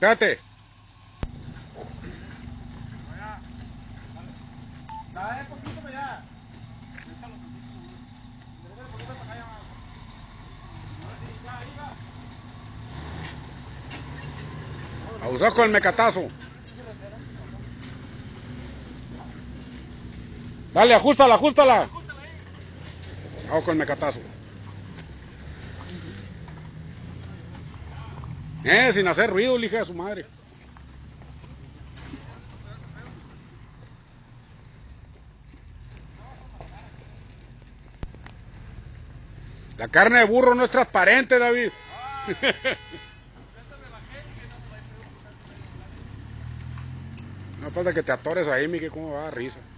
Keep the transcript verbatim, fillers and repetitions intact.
Espérate. Dale poquito para allá. Abusado con el mecatazo. Dale, ajustala, ajustala. Vamos con el mecatazo. Eh, sin hacer ruido, hija de su madre. La carne de burro no es transparente, David. No falta que te atores ahí, Miki, cómo va a dar risa.